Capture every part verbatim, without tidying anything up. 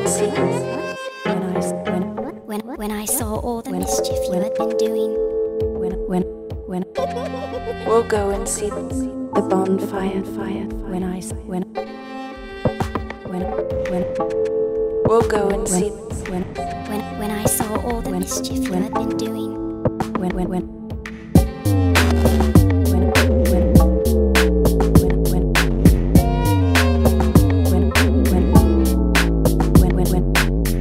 and see. When I, when, When, when I saw all the mischief you had been doing, when, when, when, We'll go and see the bonfire, fire, when I, when, when, when, We'll go and see when, when, when I saw all the When- mischief you when- had been doing, when, when, when, when, when, when, when, when, when, when, when,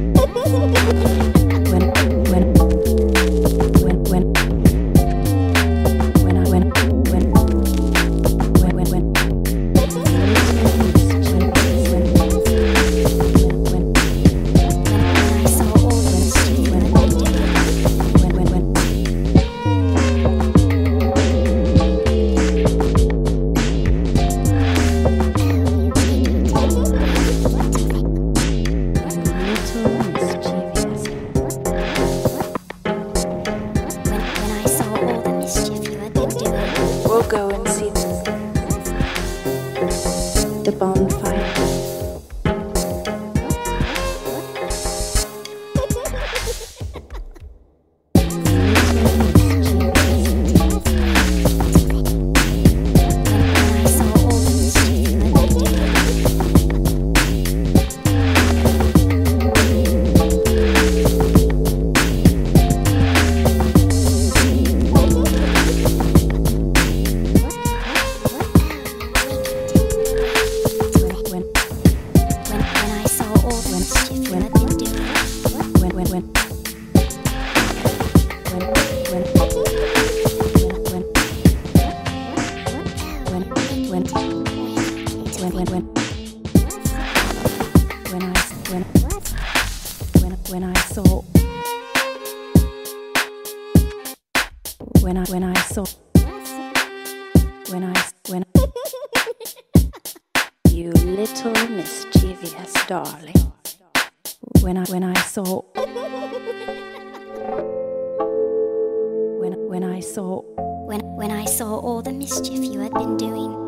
when I saw all the mischief you had been doing, when, when I saw all the mischief you had been doing, We'll go and see the bonfire. when I saw all the mischief you had been doing, When, when, when I saw all the mischief you had been doing, when, when, when, when, when, when, when, when, when, when, when, when I, when, when, when I saw, when I, when I saw, when I, when, you little mischievous darling, when I, when I saw, when, when I saw, when, when I saw all the mischief you had been doing,